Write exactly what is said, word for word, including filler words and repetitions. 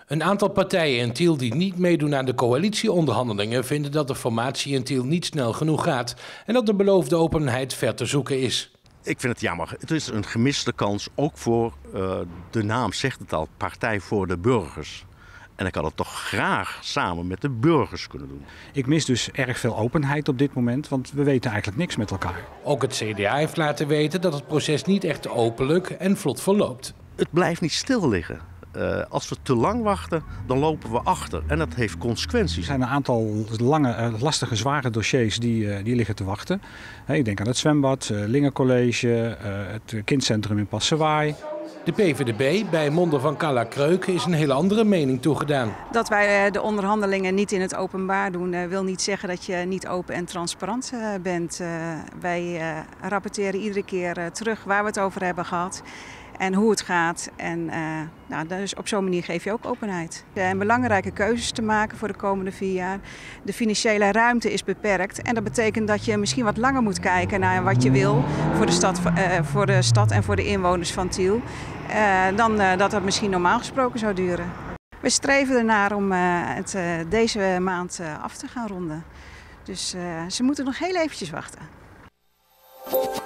Een aantal partijen in Tiel die niet meedoen aan de coalitieonderhandelingen vinden dat de formatie in Tiel niet snel genoeg gaat en dat de beloofde openheid ver te zoeken is. Ik vind het jammer. Het is een gemiste kans, ook voor, uh, de naam zegt het al, Partij voor de Burgers. En ik had het toch graag samen met de burgers kunnen doen. Ik mis dus erg veel openheid op dit moment, want we weten eigenlijk niks met elkaar. Ook het C D A heeft laten weten dat het proces niet echt openlijk en vlot verloopt. Het blijft niet stil liggen. Uh, als we te lang wachten, dan lopen we achter. En dat heeft consequenties. Er zijn een aantal lange, lastige, zware dossiers die, die liggen te wachten. Ik denk aan het zwembad, Lingencollege, het kindcentrum in Passewaaij. De P V D B bij monden van Carla Kreuken is een hele andere mening toegedaan. Dat wij de onderhandelingen niet in het openbaar doen, wil niet zeggen dat je niet open en transparant bent. Wij rapporteren iedere keer terug waar we het over hebben gehad. En hoe het gaat. En uh, nou, dus op zo'n manier geef je ook openheid. En belangrijke keuzes te maken voor de komende vier jaar. De financiële ruimte is beperkt. En dat betekent dat je misschien wat langer moet kijken naar wat je wil voor de stad, uh, voor de stad en voor de inwoners van Tiel. Uh, dan uh, dat het misschien normaal gesproken zou duren. We streven ernaar om uh, het uh, deze maand uh, af te gaan ronden. Dus uh, ze moeten nog heel eventjes wachten.